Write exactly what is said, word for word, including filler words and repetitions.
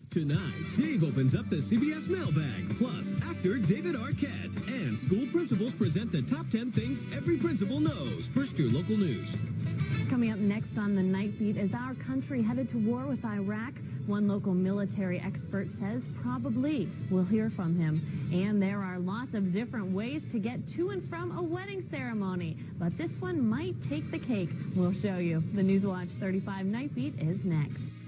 Tonight, Dave opens up the C B S mailbag. Plus, actor David Arquette and school principals present the top ten things every principal knows. First, your local news. Coming up next on the Nightbeat, is our country headed to war with Iraq? One local military expert says probably. We'll hear from him. And there are lots of different ways to get to and from a wedding ceremony. But this one might take the cake. We'll show you. The News Watch thirty-five Nightbeat is next.